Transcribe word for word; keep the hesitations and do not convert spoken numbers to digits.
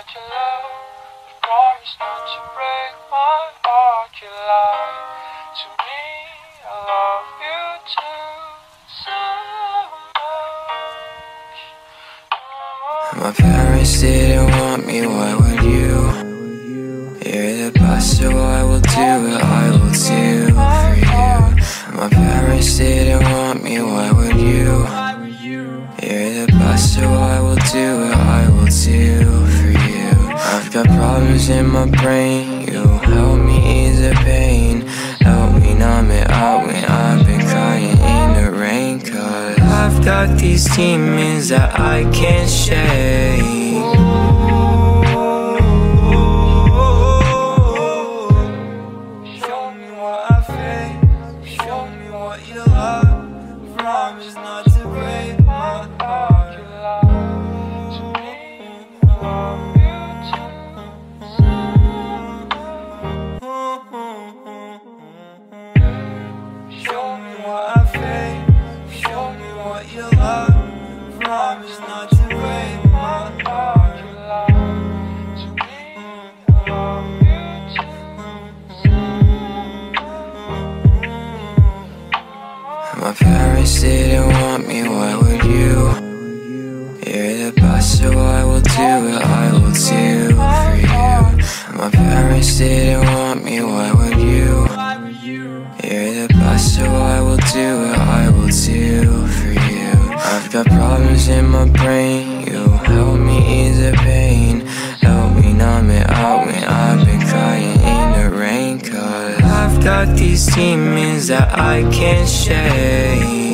that you love, but promise not to break my heart. You lied to me, I love you too, so much. My parents didn't want me, why would you? You're the best, so I will do what I will do for you. My parents didn't want me, why would you? You're the best, so I will do what I will do for you. I've got problems in my brain, you help me ease the pain. Help me numb it out when I've been crying in the rain. Cause I've got these demons that I can't shake. Show me what I fake, show me what you love. Promise not to break my heart. Show me what I fake, show me what you love. Promise not to break my heart. My parents didn't want me, why would you? You're the best, so I will do what I will do for you. My parents didn't want me, why would you? You're the best, so I will do what I will do for you. I've got problems in my brain, you help me ease the pain. Help me numb it out when I've been crying in the rain. Cause I've got these demons that I can't shake.